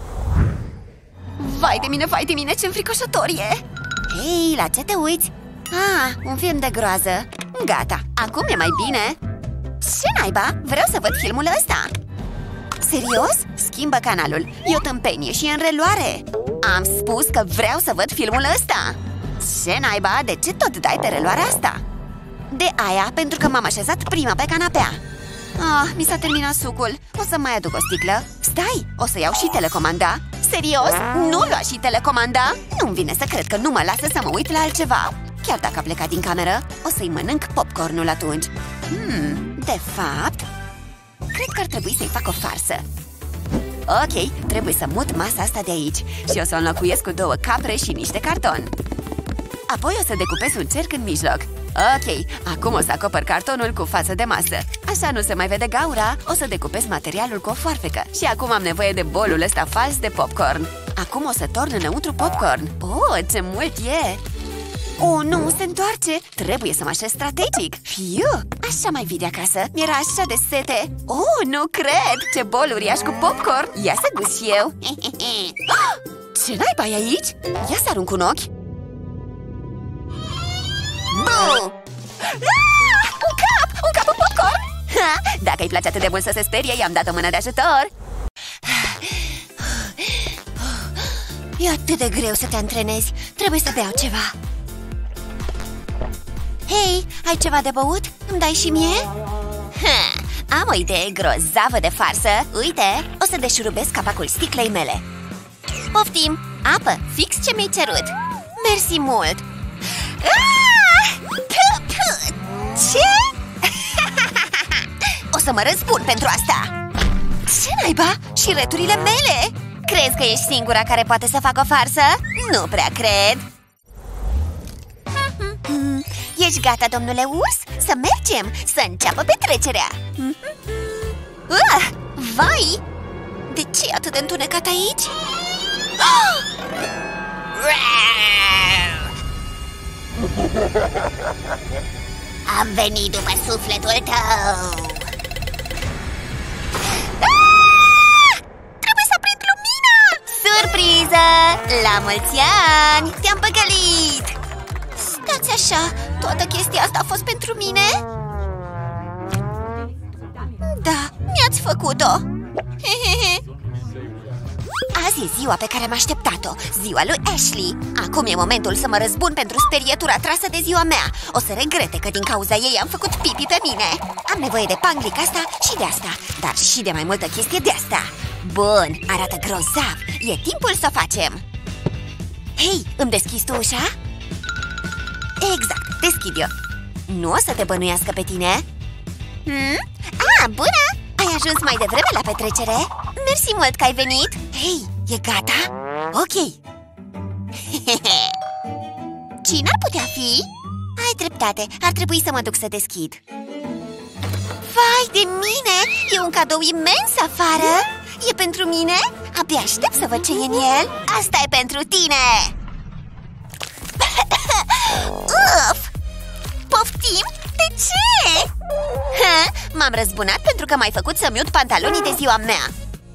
Vai de mine, vai de mine, ce înfricoșător e. Hei, la ce te uiți? Ah, un film de groază. Gata, acum e mai bine. Ce naiba? Vreau să văd filmul ăsta. Serios? Schimbă canalul. E o tâmpenie și e în reluare. Am spus că vreau să văd filmul ăsta. Ce naiba? De ce tot dai pe reluarea asta? De aia, pentru că m-am așezat prima pe canapea. Ah, mi s-a terminat sucul. O să mai aduc o sticlă. Stai, o să iau și telecomanda. Serios? Nu lua și telecomanda? Nu-mi vine să cred că nu mă lasă să mă uit la altceva. Chiar dacă a plecat din cameră, o să-i mănânc popcornul atunci. Hmm, de fapt, cred că ar trebui să-i fac o farsă. Ok, trebuie să mut masa asta de aici și o să o înlocuiesc cu două capre și niște carton. Apoi o să decupez un cerc în mijloc. Ok, acum o să acopăr cartonul cu față de masă. Așa nu se mai vede gaura. O să decupez materialul cu o foarfecă. Și acum am nevoie de bolul ăsta fals de popcorn. Acum o să torn înăuntru popcorn. Oh, ce mult e! Oh, nu, se întoarce! Trebuie să mă așez strategic. Fiu, așa mai vii de acasă. Mi-era așa de sete. Oh, nu cred! Ce bol uriaș cu popcorn! Ia să gust și eu. Ce naiba e aici? Ia să arunc un ochi. Bu! Ah, un cap! Un cap în popcorn! Ha, dacă îi place atât de mult să se sperie, i-am dat o mână de ajutor. E atât de greu să te antrenezi. Trebuie să beau ceva. Hei, ai ceva de băut? Îmi dai și mie? Ha, am o idee grozavă de farsă. Uite, o să deșurubesc capacul sticlei mele. Poftim! Apă, fix ce mi-ai cerut. Mersi mult! Ce? O să mă răzbun pentru asta. Ce naiba? Și returile mele? Crezi că ești singura care poate să facă o farsă? Nu prea cred. Ești gata, domnule urs? Să mergem, să înceapă petrecerea. uh, Vai! De ce e atât de întunecat aici? Am venit după sufletul tău. Trebuie să aprind lumina! Surpriză! La mulți ani! Te-am păcălit! Stați așa, toată chestia asta a fost pentru mine? Da, mi-ați făcut-o! Azi e ziua pe care am așteptat-o, ziua lui Ashley. Acum e momentul să mă răzbun pentru sperietura trasă de ziua mea. O să regrete că din cauza ei am făcut pipi pe mine. Am nevoie de panglica asta și de asta, dar și de mai multă chestie de asta. Bun, arată grozav, e timpul să o facem. Hei, îmi deschizi tu ușa? Exact, deschid eu. Nu o să te bănuiască pe tine? Hmm? Ah, bună! Ai ajuns mai devreme la petrecere? Mersi mult că ai venit! Hei, e gata? Ok! Cine ar putea fi? Ai dreptate, ar trebui să mă duc să deschid. Vai de mine! E un cadou imens afară! E pentru mine? Abia aștept să văd ce e în el. Asta e pentru tine! Uf! Poftim? De ce? M-am răzbunat pentru că m-ai făcut să-mi ud pantalonii de ziua mea.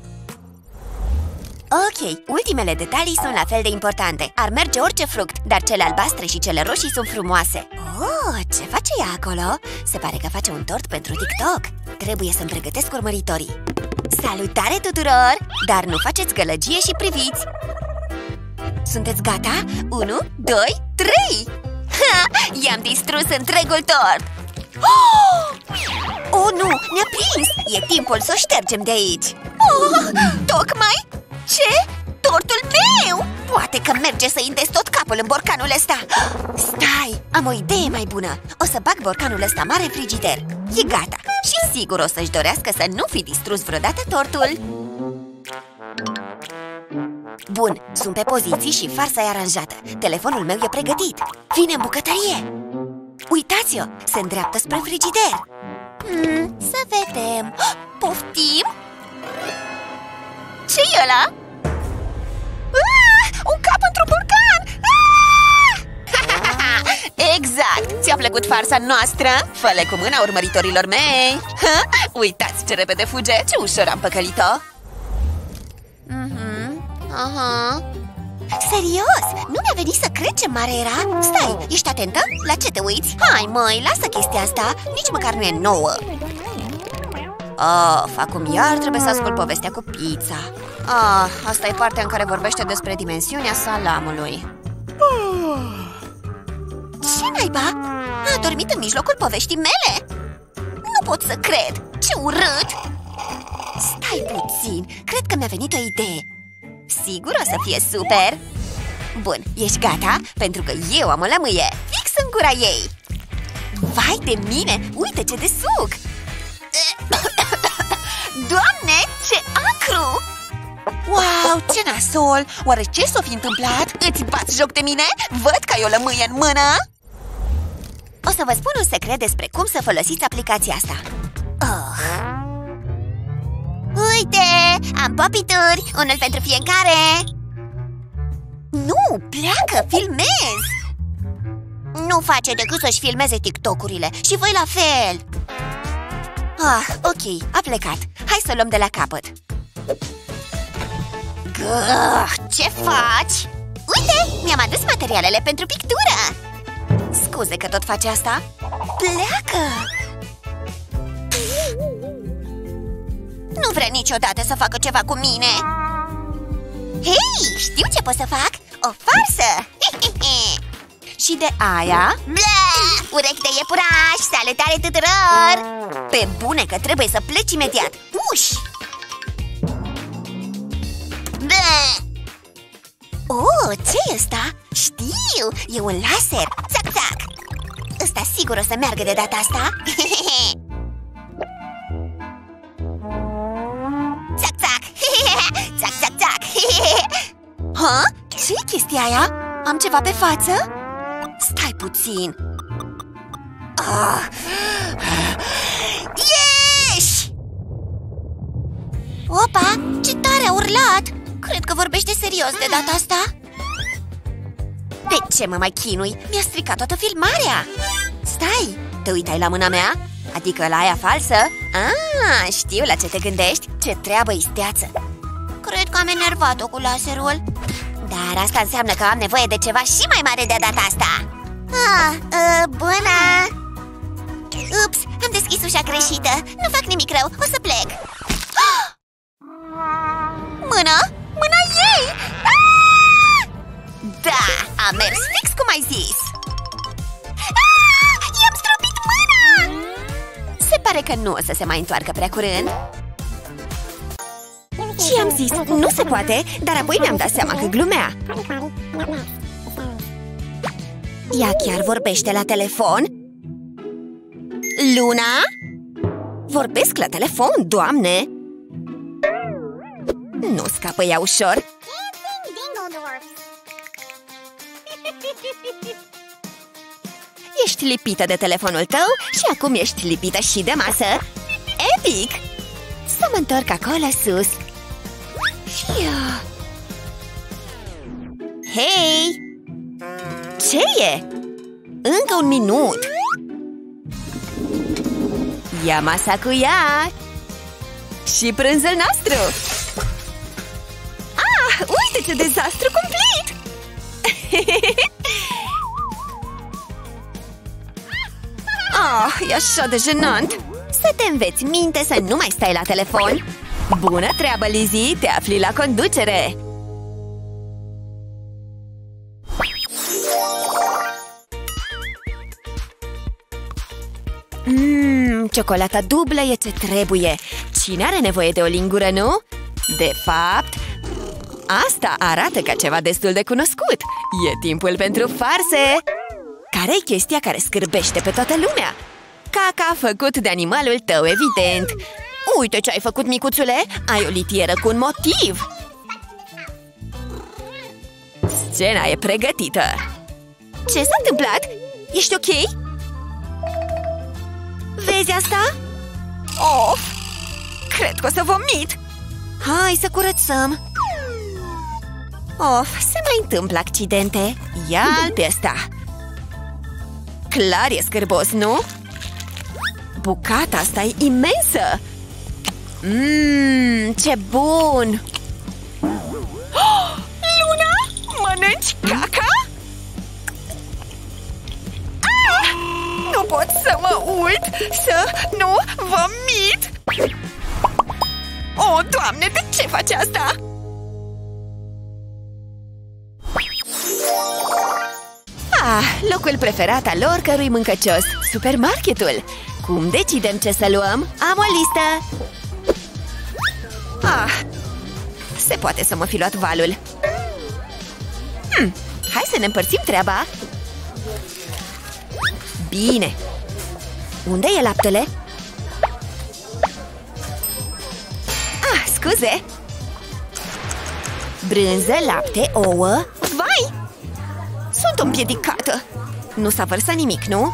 Ok, ultimele detalii sunt la fel de importante. Ar merge orice fruct, dar cele albastre și cele roșii sunt frumoase. Oh, ce face ea acolo? Se pare că face un tort pentru TikTok. Trebuie să-mi pregătesc urmăritorii. Salutare tuturor! Dar nu faceți gălăgie și priviți. Sunteți gata? unu, doi, trei! I-am distrus întregul tort! Oh, oh nu, ne-a prins! E timpul să o ștergem de aici. Oh, tocmai? Ce? Tortul meu! Poate că merge să intezi tot capul în borcanul ăsta. Stai, am o idee mai bună. O să bag borcanul ăsta mare în frigider. E gata. Și sigur o să-și dorească să nu fi distrus vreodată tortul. Bun, sunt pe poziții și farsa e aranjată. Telefonul meu e pregătit. Vine în bucătărie. Uitați-o, se îndreaptă spre frigider. hmm, Să vedem. Poftim? Ce-i ăla? Ah, un cap într-un borcan! Ah! Exact! Ți-a plăcut farsa noastră? Fă-le cu mâna urmăritorilor mei. Ha? Uitați ce repede fuge. Ce ușor am păcălit-o. Mhm. Aha. Serios? Nu mi-a venit să cred ce mare era. Stai, ești atentă? La ce te uiți? Hai măi, lasă chestia asta. Nici măcar nu e nouă. Oh, acum iar trebuie să ascult povestea cu pizza. Ah, asta e partea în care vorbește despre dimensiunea salamului. Ce naiba? A dormit în mijlocul poveștii mele? Nu pot să cred. Ce urât! Stai puțin, cred că mi-a venit o idee. Sigur o să fie super. Bun, ești gata? Pentru că eu am o lămâie fix în gura ei. Vai de mine, uite ce de suc! Doamne, ce acru! Wow, ce nasol! Oare ce s-o fi întâmplat? Îți bați joc de mine? Văd că ai o lămâie în mână! O să vă spun un secret despre cum să folosiți aplicația asta. Oh. Uite, am popituri, unul pentru fiecare. Nu, pleacă, filmez. Nu face decât să-și filmeze TikTok-urile. Și voi la fel. Ah, ok, a plecat. Hai să o luăm de la capăt. Găh, ce faci? Uite, mi-am adus materialele pentru pictură. Scuze că tot face asta. Pleacă. Nu vrea niciodată să facă ceva cu mine. Hei, știu ce pot să fac. O farsă. Și de aia Blah! Urechi de iepuraș, salutare tuturor. Pe bune că trebuie să pleci imediat. Uși. Blah! Oh, ce-i ăsta? Știu, e un laser. Zac, zac. Ăsta sigur o să meargă de data asta. Zac, zac. Zac, zac, zac. Ha? Ce-i chestia aia? Am ceva pe față? Stai puțin. Ah. Ieși! Opa, ce tare a urlat! Cred că vorbește serios de data asta. De ce mă mai chinui? Mi-a stricat toată filmarea. Stai, te uitai la mâna mea? Adică la aia falsă? Ah, știu la ce te gândești. Ce treabă isteață. Cred că am enervat-o cu laserul. Dar asta înseamnă că am nevoie de ceva și mai mare de data asta. Ah, uh, bună! Ups, am deschis ușa greșită. Nu fac nimic rău, o să plec. Ah! Mâna? Mâna ei! Ah! Da, a mers fix cum ai zis. Ah! I-am stropit mâna! Se pare că nu o să se mai întoarcă prea curând. Și am zis, nu se poate, dar apoi mi-am dat seama că glumea. Ea chiar vorbește la telefon? Luna? Vorbesc la telefon, doamne! Nu scapă ea ușor. Ești lipită de telefonul tău și acum ești lipită și de masă. Epic! Să mă întorc acolo sus. Hei! Ce e? Încă un minut. Ia masa cu ea. Și prânzul nostru. Ah, uite ce dezastru cumplit! Ah, e așa de jenant. Să te înveți minte să nu mai stai la telefon. Bună treabă, Lizzie! Te afli la conducere! Mmm, ciocolata dublă e ce trebuie. Cine are nevoie de o lingură, nu? De fapt, asta arată ca ceva destul de cunoscut. E timpul pentru farse! Care-i chestia care scârbește pe toată lumea? Caca făcut de animalul tău, evident. Uite ce ai făcut, micuțule! Ai o litieră cu un motiv! Scena e pregătită! Ce s-a întâmplat? Ești ok? Vezi asta? Of! Cred că o să vomit! Hai să curățăm! Of, se mai întâmplă accidente! Ia-l pe ăsta! Clar e scârbos, nu? Bucata asta e imensă! Mmm, ce bun! Oh, Luna, mănânci caca? Ah! Nu pot să mă uit, să nu vomit! Oh, Doamne, de ce faci asta? Ah, locul preferat al oricărui mâncăcios, supermarketul. Cum decidem ce să luăm? Am o listă! Ah, se poate să mă fi luat valul. Hmm, hai să ne împărțim treaba. Bine. Unde e laptele? Ah, scuze. Brânză, lapte, ouă. Vai! Sunt împiedicată. Nu s-a vărsat nimic, nu?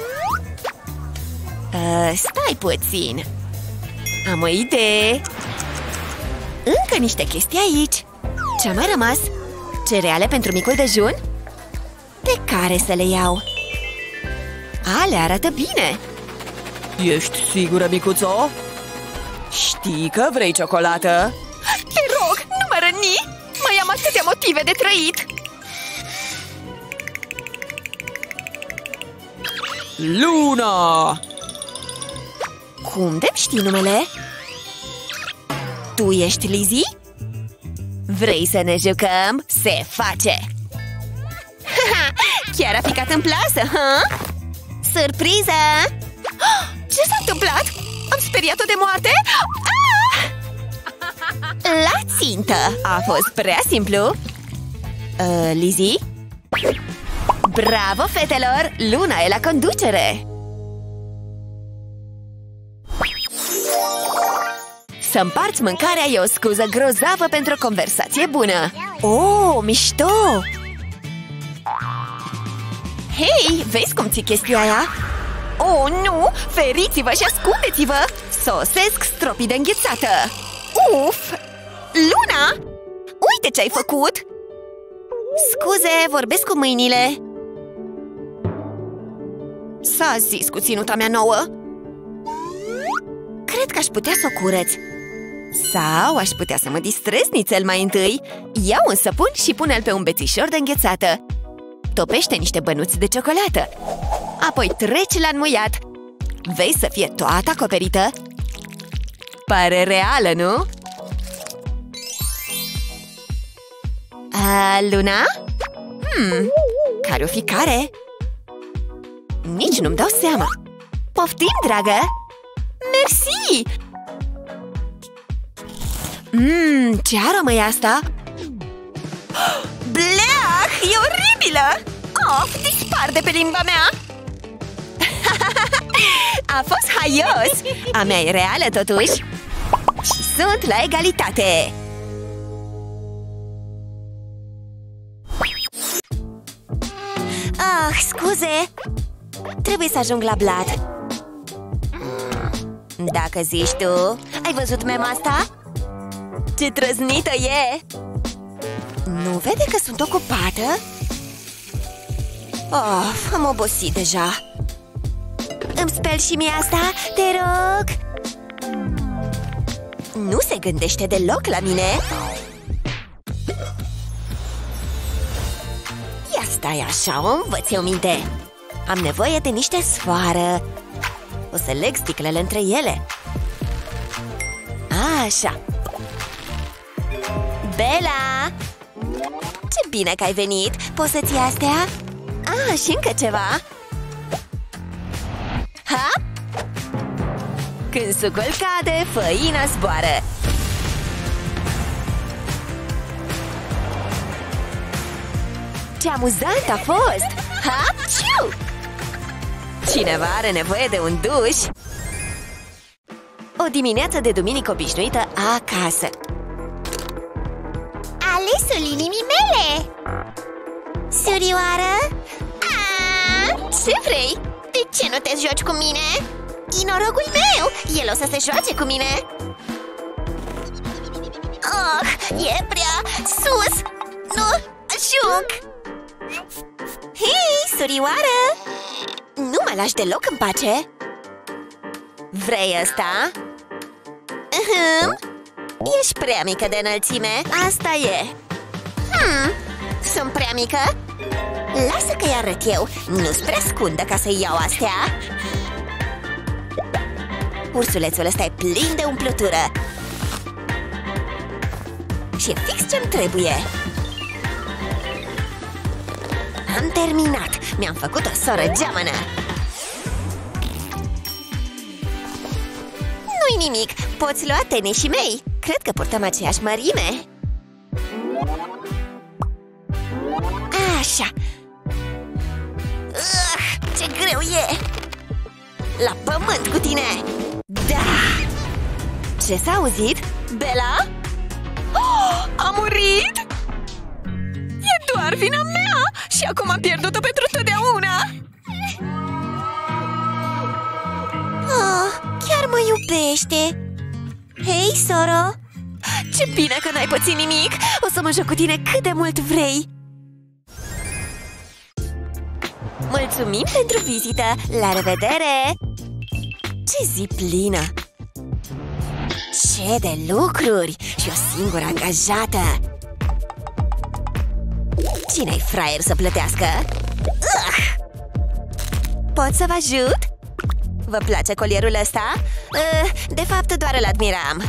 Uh, stai puțin. Am o idee. Încă niște chestii aici. Ce-a mai rămas? Cereale pentru micul dejun? Pe care să le iau? Ale arată bine. Ești sigură, micuțo? Știi că vrei ciocolată? Te rog, nu mă răni! Mai am atâtea motive de trăit! Luna! Cum de-mi știi numele? Tu ești Lizzie? Vrei să ne jucăm? Se face! Chiar a picat în plasă, ha? Surpriză! Ce s-a întâmplat? Am speriat-o de moarte? Ah! La țintă! A fost prea simplu! Uh, Lizzie? Bravo, fetelor! Luna e la conducere! Să împarți mâncarea e o scuză grozavă pentru o conversație bună! Oh, mișto! Hei, vezi cum ții chestia aia? Oh, nu! Feriți-vă și ascundeți-vă! Sosesc stropii de înghețată! Uf! Luna! Uite ce ai făcut! Scuze, vorbesc cu mâinile. S-a zis cu ținuta mea nouă. Cred că aș putea să o curăț. Sau aș putea să mă distrez nițel mai întâi. Iau un săpun și pune-l pe un bețișor de înghețată. Topește niște bănuți de ciocolată. Apoi treci la înmuiat. Vei să fie toată acoperită. Pare reală, nu? A, Luna? Hmm, care-o fi care? Nici nu-mi dau seama. Poftim, dragă? Mersi! Mmm, ce aromă e asta? Bleach! E oribilă! Of, dispar de pe limba mea! A fost haios! A mea e reală, totuși! Și sunt la egalitate! Ah, scuze! Trebuie să ajung la Vlad. Dacă zici tu... Ai văzut mema asta? Ce trăznită e! Nu vede că sunt ocupată? Of, am obosit deja. Îmi speli și mie asta, te rog? Nu se gândește deloc la mine. Ia stai așa, o învăț eu minte. Am nevoie de niște sfoară. O să leg sticlele între ele. Așa. Bella! Ce bine că ai venit! Poți să-ți iei astea? Ah, și încă ceva. Ha? Când sucul cade, făina zboară. Ce amuzant a fost! Ha? Ciu! Cineva are nevoie de un duș. O dimineață de duminică obișnuită acasă. Alesul inimii mele! Surioară? Ah! Ce vrei? De ce nu te joci cu mine? Inorogul meu! El o să se joace cu mine! Oh, e prea sus! Nu ajung! Hei, surioară! Nu mă lași deloc în pace! Vrei ăsta? Uh-huh. Ești prea mică de înălțime, asta e. Hmm, sunt prea mică? Lasă că-i arăt eu, nu-s prea scundă ca să iau astea. Ursulețul ăsta e plin de umplutură. Și e fix ce-mi trebuie. Am terminat, mi-am făcut o soră geamănă. Nu-i nimic, poți lua tenisii mei. Cred că purtăm aceeași mărime. Așa. Ugh, ce greu e! La pământ cu tine! Da! Ce s-a auzit? Bella? Oh, a murit? E doar vina mea! Și acum am pierdut-o pentru totdeauna! Oh, chiar mă iubește! Hei, soro! Ce bine că n-ai pățit nimic! O să mă joc cu tine cât de mult vrei! Mulțumim pentru vizită! La revedere! Ce zi plină! Ce de lucruri! Și o singură angajată! Cine-i fraier să plătească? Ugh! Pot să vă ajut? Vă place colierul ăsta? Uh, de fapt, doar îl admiram.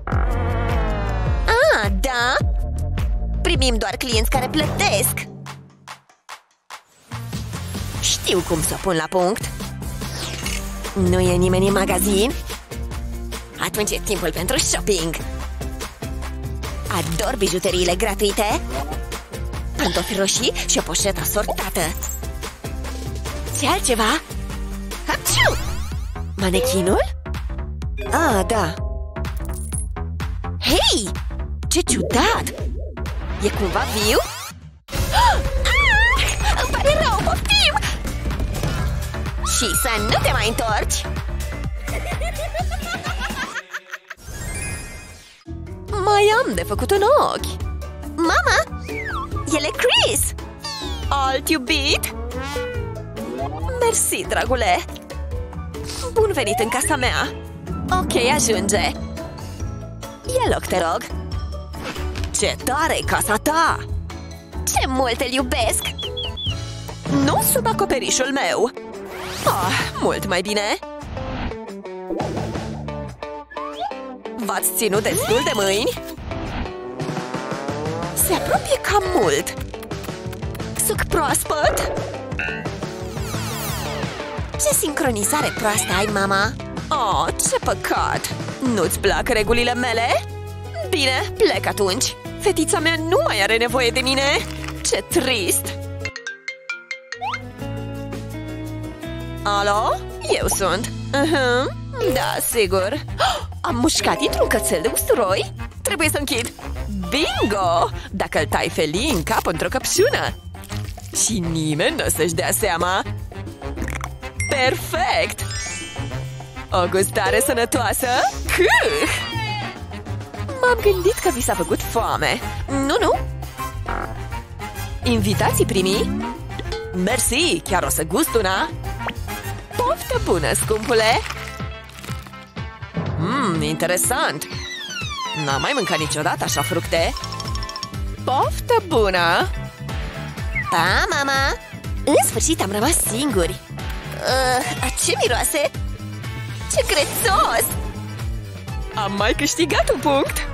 Ah, da? Primim doar clienți care plătesc. Știu cum să o pun la punct. Nu e nimeni în magazin? Atunci e timpul pentru shopping. Ador bijuteriile gratuite. Pantofi roșii și o poșetă asortată. Ce altceva? Hapciu! Manechinul? Ah, da. Hei! Ce ciudat! E cumva viu? Ah! Îmi pare rău, poftim! Și să nu te mai întorci! Mai am de făcut un ochi! Mama! El e Chris! Alt iubit? Mersi, dragule! Bun venit în casa mea! Ok, ajunge! Ia loc, te rog! Ce tare e casa ta! Ce mult îl iubesc! Nu sub acoperișul meu! Ah, mult mai bine! V-ați ținut destul de mâini? Se apropie cam mult! Suc proaspăt? Ce sincronizare proastă ai, mama! Oh, ce păcat! Nu-ți plac regulile mele? Bine, plec atunci! Fetița mea nu mai are nevoie de mine! Ce trist! Alo? Eu sunt! Uh-huh. Da, sigur! Oh, am mușcat într-un cățel de usturoi? Trebuie să închid! Bingo! Dacă îl tai felii în cap într-o căpșună! Și nimeni nu o să-și dea seama! Perfect! O gustare sănătoasă? Cuh! M-am gândit că vi s-a făcut foame. Nu, nu! Invitații primii? Mersi, chiar o să gust una! Poftă bună, scumpule! Mmm, interesant! N-am mai mâncat niciodată așa fructe! Poftă bună! Pa, mama! În sfârșit am rămas singuri! Uh, a ce miroase? Ce grețos! Am mai câștigat un punct!